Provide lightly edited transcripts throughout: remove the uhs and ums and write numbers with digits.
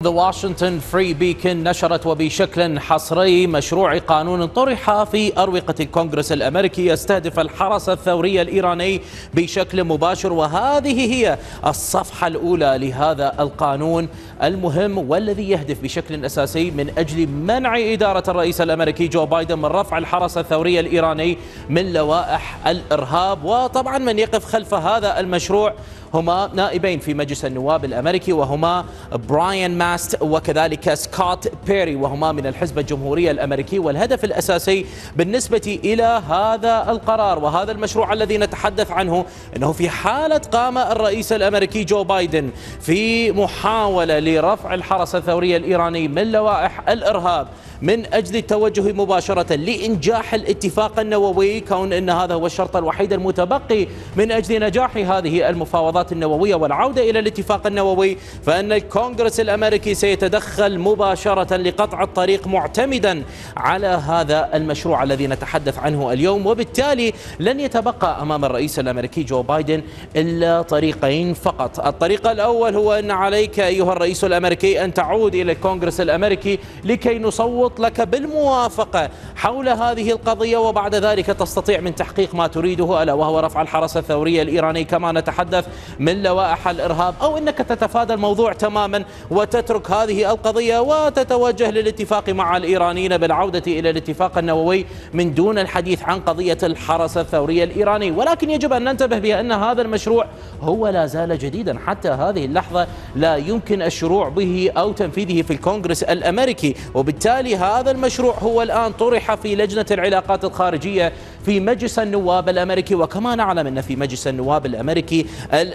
The Washington Free Beacon نشرت وبشكل حصري مشروع قانون طرح في أروقة الكونغرس الأمريكي يستهدف الحرس الثوري الإيراني بشكل مباشر، وهذه هي الصفحة الأولى لهذا القانون المهم والذي يهدف بشكل أساسي من أجل منع إدارة الرئيس الأمريكي جو بايدن من رفع الحرس الثوري الإيراني من لوائح الإرهاب. وطبعا من يقف خلف هذا المشروع هما نائبين في مجلس النواب الأمريكي، وهما براين ماست وكذلك سكوت بيري، وهما من الحزب الجمهوري الأمريكي. والهدف الأساسي بالنسبة إلى هذا القرار وهذا المشروع الذي نتحدث عنه أنه في حالة قام الرئيس الأمريكي جو بايدن في محاولة لرفع الحرس الثوري الإيراني من لوائح الإرهاب من أجل التوجه مباشرة لإنجاح الاتفاق النووي، كون أن هذا هو الشرط الوحيد المتبقي من أجل نجاح هذه المفاوضات النووية والعودة إلى الاتفاق النووي، فإن الكونغرس الأمريكي سيتدخل مباشرة لقطع الطريق معتمدا على هذا المشروع الذي نتحدث عنه اليوم. وبالتالي لن يتبقى أمام الرئيس الأمريكي جو بايدن إلا طريقين فقط. الطريق الأول هو أن عليك أيها الرئيس الأمريكي أن تعود إلى الكونغرس الأمريكي لكي نصوت لك بالموافقة حول هذه القضية، وبعد ذلك تستطيع من تحقيق ما تريده ألا وهو رفع الحرس الثوري الإيراني كما نتحدث من لوائح الإرهاب، أو أنك تتفادى الموضوع تماما وتترك هذه القضية وتتوجه للاتفاق مع الإيرانيين بالعودة إلى الاتفاق النووي من دون الحديث عن قضية الحرس الثوري الإيراني. ولكن يجب أن ننتبه بأن هذا المشروع هو لا زال جديدا، حتى هذه اللحظة لا يمكن الشروع به أو تنفيذه في الكونغرس الأمريكي، وبالتالي هذا المشروع هو الآن طرح في لجنة العلاقات الخارجية في مجلس النواب الأمريكي. وكما نعلم أن في مجلس النواب الأمريكي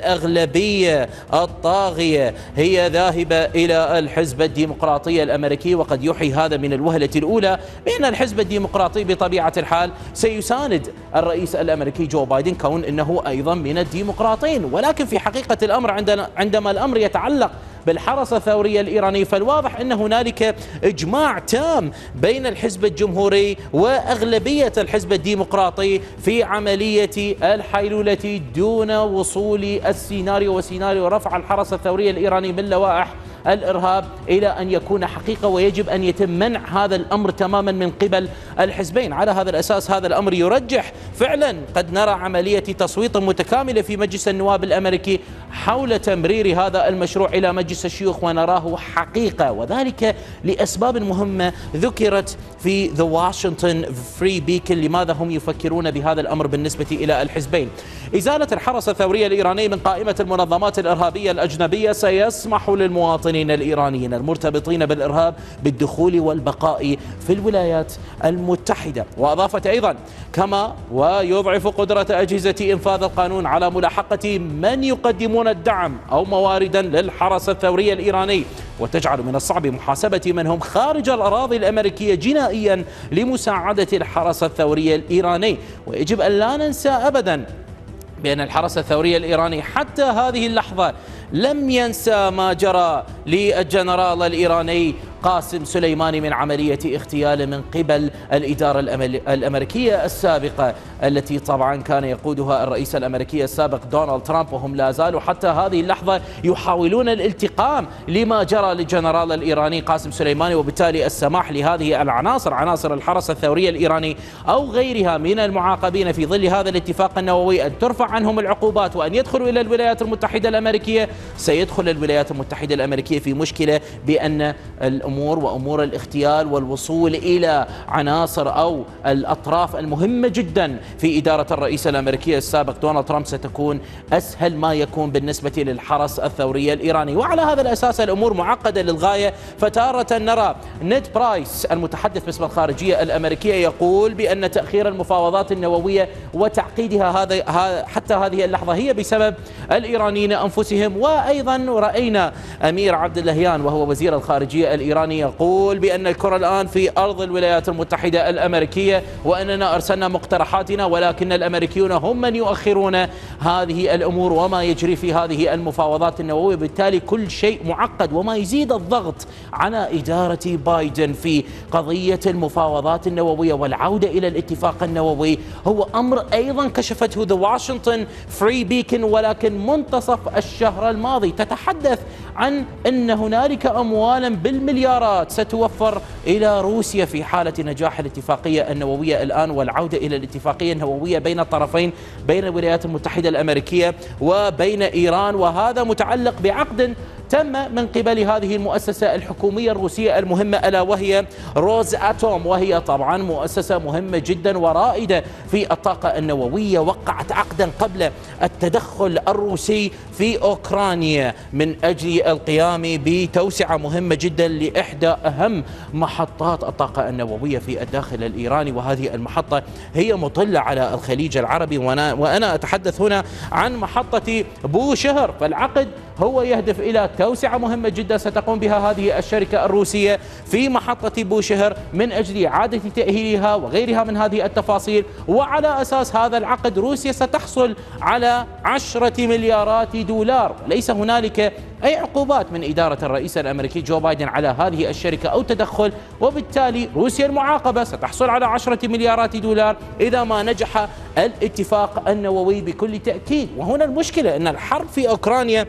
الأغلبية الطاغية هي ذاهبة إلى الحزب الديمقراطي الأمريكي، وقد يوحي هذا من الوهلة الأولى بأن الحزب الديمقراطي بطبيعة الحال سيساند الرئيس الأمريكي جو بايدن كون أنه أيضا من الديمقراطيين. ولكن في حقيقة الأمر عندما الأمر يتعلق بالحرس الثوري الإيراني فالواضح أن هنالك إجماع تام بين الحزب الجمهوري وأغلبية الحزب الديمقراطي في عملية الحيلولة دون وصول السيناريو وسيناريو رفع الحرس الثوري الإيراني من لوائح الإرهاب إلى أن يكون حقيقة، ويجب أن يتم منع هذا الأمر تماما من قبل الحزبين. على هذا الأساس هذا الأمر يرجح فعلا قد نرى عملية تصويت متكاملة في مجلس النواب الأمريكي حول تمرير هذا المشروع إلى مجلس الشيوخ ونراه حقيقة، وذلك لأسباب مهمة ذكرت في The Washington Free Beacon لماذا هم يفكرون بهذا الأمر بالنسبة إلى الحزبين. إزالة الحرس الثوري الإيراني من قائمة المنظمات الإرهابية الأجنبية سيسمح للمواطنين الإيرانيين المرتبطين بالإرهاب بالدخول والبقاء في الولايات المتحدة. وأضافت أيضا كما ويضعف قدرة أجهزة إنفاذ القانون على ملاحقة من يقدمون الدعم أو مواردا للحرس الثوري الإيراني، وتجعل من الصعب محاسبة من هم خارج الأراضي الأمريكية جنائيا لمساعدة الحرس الثوري الإيراني. ويجب أن لا ننسى أبدا بأن الحرس الثوري الإيراني حتى هذه اللحظة لم ينسى ما جرى للجنرال الإيراني قاسم سليماني من عملية اغتيال من قبل الإدارة الأمريكية السابقة التي طبعا كان يقودها الرئيس الأمريكي السابق دونالد ترامب، وهم لا زالوا حتى هذه اللحظة يحاولون الالتقام لما جرى للجنرال الإيراني قاسم سليماني. وبالتالي السماح لهذه العناصر عناصر الحرس الثوري الإيراني أو غيرها من المعاقبين في ظل هذا الاتفاق النووي أن ترفع عنهم العقوبات وأن يدخلوا إلى الولايات المتحدة الأمريكية، سيدخل الولايات المتحدة الأمريكية في مشكلة بأن الأمور وأمور الاغتيال والوصول إلى عناصر أو الأطراف المهمة جدا في إدارة الرئيس الأمريكي السابق دونالد ترامب ستكون أسهل ما يكون بالنسبة للحرس الثوري الإيراني. وعلى هذا الأساس الأمور معقدة للغاية، فتارة نرى نيد برايس المتحدث باسم الخارجية الأمريكية يقول بأن تأخير المفاوضات النووية وتعقيدها حتى هذه اللحظة هي بسبب الإيرانيين أنفسهم. وأيضا رأينا أمير عبد اللهيان وهو وزير الخارجية الإيراني الإيراني يقول بأن الكرة الآن في أرض الولايات المتحدة الأمريكية، وأننا أرسلنا مقترحاتنا ولكن الأمريكيون هم من يؤخرون هذه الأمور وما يجري في هذه المفاوضات النووية. بالتالي كل شيء معقد، وما يزيد الضغط على إدارة بايدن في قضية المفاوضات النووية والعودة إلى الاتفاق النووي هو أمر أيضا كشفته The Washington Free Beacon، ولكن منتصف الشهر الماضي تتحدث عن أن هنالك أموالا بالمليارات ستوفر إلى روسيا في حالة نجاح الاتفاقية النووية الآن والعودة إلى الاتفاقية النووية بين الطرفين، بين الولايات المتحدة الأمريكية وبين إيران. وهذا متعلق بعقد تم من قبل هذه المؤسسة الحكومية الروسية المهمة ألا وهي روز أتوم، وهي طبعا مؤسسة مهمة جدا ورائدة في الطاقة النووية. وقعت عقدا قبل التدخل الروسي في أوكرانيا من أجل القيام بتوسعة مهمة جدا لإحدى أهم محطات الطاقة النووية في الداخل الإيراني، وهذه المحطة هي مطلة على الخليج العربي. وأنا أتحدث هنا عن محطة بوشهر. فالعقد هو يهدف إلى توسعة مهمة جدا ستقوم بها هذه الشركة الروسية في محطة بوشهر من أجل إعادة تأهيلها وغيرها من هذه التفاصيل. وعلى أساس هذا العقد روسيا ستحصل على 10 مليارات دولار. ليس هنالك أي عقوبات من إدارة الرئيس الأمريكي جو بايدن على هذه الشركة أو تدخل، وبالتالي روسيا المعاقبة ستحصل على 10 مليارات دولار إذا ما نجح الاتفاق النووي بكل تأكيد. وهنا المشكلة أن الحرب في أوكرانيا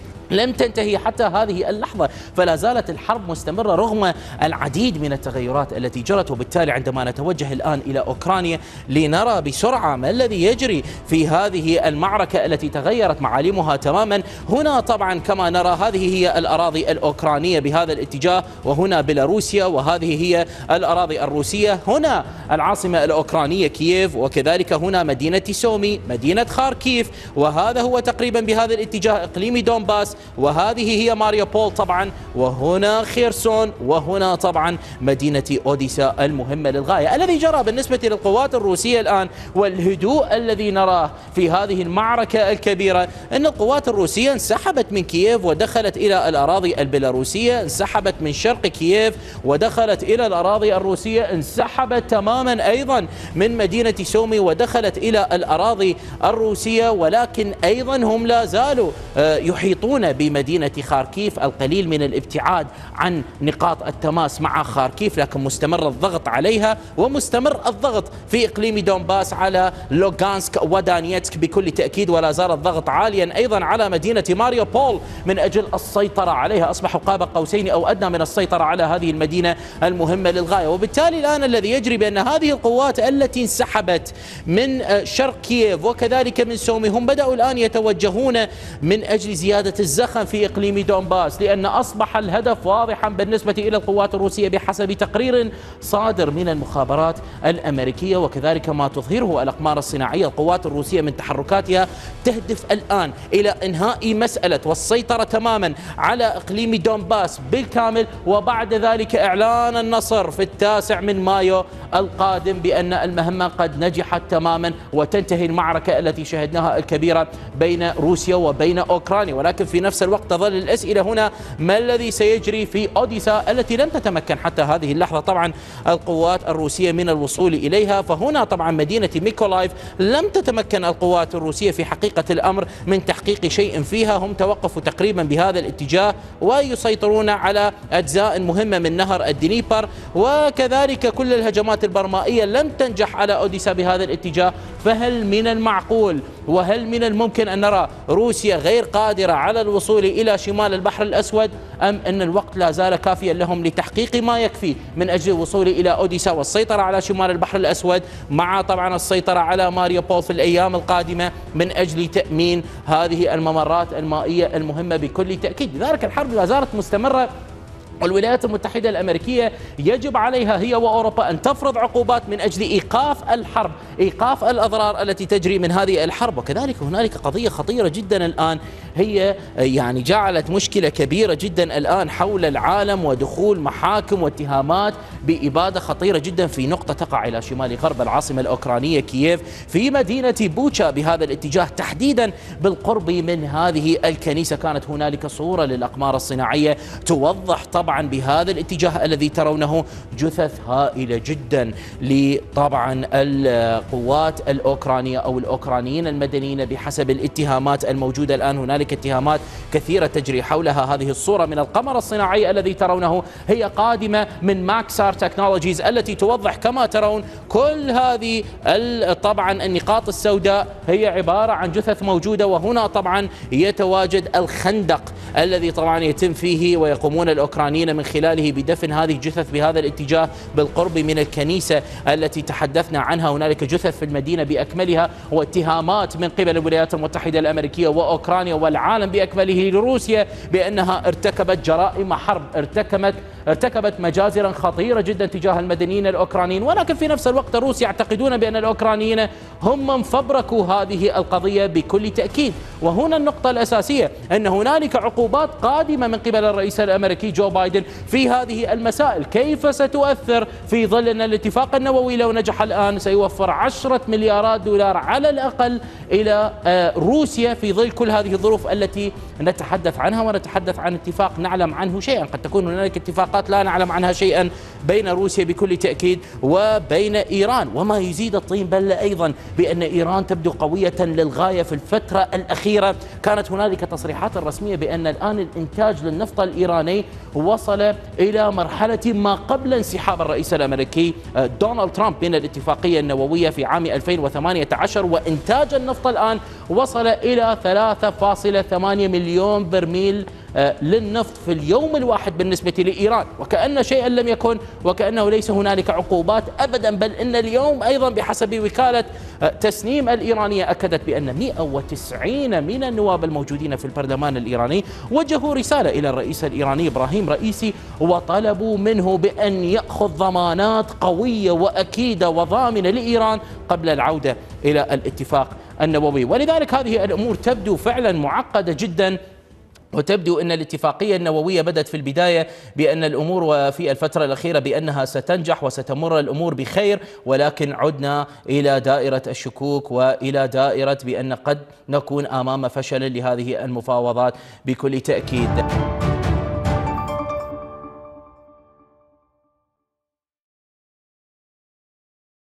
لم تنتهي حتى هذه اللحظة، فلا زالت الحرب مستمرة رغم العديد من التغيرات التي جرت. وبالتالي عندما نتوجه الآن إلى أوكرانيا لنرى بسرعة ما الذي يجري في هذه المعركة التي تغيرت معالمها تماما. هنا طبعا كما نرى هذه هي الأراضي الأوكرانية بهذا الاتجاه، وهنا بيلاروسيا، وهذه هي الأراضي الروسية. هنا العاصمة الأوكرانية كييف، وكذلك هنا مدينة سومي، مدينة خاركيف، وهذا هو تقريبا بهذا الاتجاه إقليم دونباس، وهذه هي ماريوبول طبعا، وهنا خيرسون، وهنا طبعا مدينة أوديسا المهمة للغاية. الذي جرى بالنسبة للقوات الروسية الآن والهدوء الذي نراه في هذه المعركة الكبيرة أن القوات الروسية انسحبت من كييف ودخلت إلى الأراضي البيلاروسية، انسحبت من شرق كييف ودخلت إلى الأراضي الروسية، انسحبت تماما أيضا من مدينة سومي ودخلت إلى الأراضي الروسية. ولكن أيضا هم لا زالوا يحيطون بمدينة خاركيف، القليل من الابتعاد عن نقاط التماس مع خاركيف، لكن مستمر الضغط عليها ومستمر الضغط في إقليم دونباس على لوغانسك ودانيتسك بكل تأكيد. ولا زال الضغط عاليا أيضا على مدينة ماريوبول من أجل السيطرة عليها. أصبحوا قاب قوسين أو أدنى من السيطرة على هذه المدينة المهمة للغاية. وبالتالي الآن الذي يجري بأن هذه القوات التي انسحبت من شرق كييف وكذلك من سومي هم بدأوا الآن يتوجهون من أجل زيادة الزخم في إقليم دونباس، لأن أصبح الهدف واضحا بالنسبة إلى القوات الروسية بحسب تقرير صادر من المخابرات الأمريكية وكذلك ما تظهره الأقمار الصناعية. القوات الروسية من تحركاتها تهدف الآن إلى إنهاء مسألة والسيطرة تماما على إقليم دونباس بالكامل، وبعد ذلك إعلان النصر في 9 مايو القادم بأن المهمة قد نجحت تماما وتنتهي المعركة التي شهدناها الكبيرة بين روسيا وبين أوكرانيا. ولكن في نفس الوقت تظل الأسئلة هنا ما الذي سيجري في أوديسا التي لم تتمكن حتى هذه اللحظة طبعا القوات الروسية من الوصول إليها. فهنا طبعا مدينة ميكولايف لم تتمكن القوات الروسية في حقيقة الأمر من تحقيق شيء فيها. هم توقفوا تقريبا بهذا الاتجاه ويسيطرون على أجزاء مهمة من نهر الدنيبر، وكذلك كل الهجمات البرمائية لم تنجح على أوديسا بهذا الاتجاه. فهل من المعقول وهل من الممكن أن نرى روسيا غير قادرة على الوصول إلى شمال البحر الأسود، أم أن الوقت لا زال كافيا لهم لتحقيق ما يكفي من أجل الوصول إلى أوديسا والسيطرة على شمال البحر الأسود، مع طبعا السيطرة على ماريوبول في الأيام القادمة من أجل تأمين هذه الممرات المائية المهمة بكل تأكيد. لذلك الحرب لا زالت مستمرة، والولايات المتحدة الأمريكية يجب عليها هي وأوروبا أن تفرض عقوبات من أجل إيقاف الحرب، إيقاف الأضرار التي تجري من هذه الحرب. وكذلك هنالك قضية خطيرة جدا الآن، هي يعني جعلت مشكلة كبيرة جدا الآن حول العالم، ودخول محاكم واتهامات بإبادة خطيرة جدا في نقطة تقع إلى شمال غرب العاصمة الأوكرانية كييف في مدينة بوتشا بهذا الاتجاه تحديدا بالقرب من هذه الكنيسة. كانت هنالك صورة للأقمار الصناعية توضح طبعا بهذا الاتجاه الذي ترونه جثث هائلة جدا لطبعا القوات الأوكرانية أو الأوكرانيين المدنيين بحسب الاتهامات الموجودة الآن. هنالك اتهامات كثيرة تجري حولها. هذه الصورة من القمر الصناعي الذي ترونه هي قادمة من ماكسار تكنولوجيز التي توضح كما ترون كل هذه طبعا النقاط السوداء هي عبارة عن جثث موجودة. وهنا طبعا يتواجد الخندق الذي طبعا يتم فيه ويقومون الأوكرانيين من خلاله بدفن هذه الجثث بهذا الاتجاه بالقرب من الكنيسة التي تحدثنا عنها. هنالك جثث في المدينة بأكملها، واتهامات من قبل الولايات المتحدة الأمريكية وأوكرانيا والعالم بأكمله لروسيا بأنها ارتكبت جرائم حرب، ارتكبت مجازرا خطيرة جدا تجاه المدنيين الأوكرانيين. ولكن في نفس الوقت الروس يعتقدون بأن الأوكرانيين هم من فبركوا هذه القضية بكل تأكيد. وهنا النقطة الأساسية أن هنالك عقوبات قادمة من قبل الرئيس الأمريكي جو بايدن في هذه المسائل. كيف ستؤثر في ظل أن الاتفاق النووي لو نجح الآن سيوفر 10 مليارات دولار على الأقل إلى روسيا في ظل كل هذه الظروف التي نتحدث عنها. ونتحدث عن اتفاق نعلم عنه شيئا، قد تكون هنالك اتفاقات لا نعلم عنها شيئا بين روسيا بكل تأكيد وبين إيران. وما يزيد الطين بلة أيضا بأن إيران تبدو قوية للغاية في الفترة الأخيرة. كانت هنالك تصريحات رسمية بأن الآن الإنتاج للنفط الإيراني وصل إلى مرحلة ما قبل انسحاب الرئيس الأمريكي دونالد ترامب من الاتفاقية النووية في عام 2018، وإنتاج النفط الآن وصل إلى 3.8 مليون برميل للنفط في اليوم الواحد بالنسبة لإيران. وكأن شيئا لم يكن، وكأنه ليس هنالك عقوبات أبدا. بل إن اليوم أيضا بحسب وكالة تسنيم الإيرانية أكدت بأن 190 من النواب الموجودين في البرلمان الإيراني وجهوا رسالة إلى الرئيس الإيراني إبراهيم رئيسي وطلبوا منه بأن يأخذ ضمانات قوية وأكيدة وضامنة لإيران قبل العودة إلى الاتفاق النووي. ولذلك هذه الأمور تبدو فعلا معقدة جدا، وتبدو أن الاتفاقية النووية بدأت في البداية بأن الأمور وفي الفترة الأخيرة بأنها ستنجح وستمر الأمور بخير، ولكن عدنا إلى دائرة الشكوك وإلى دائرة بأن قد نكون أمام فشل لهذه المفاوضات بكل تأكيد.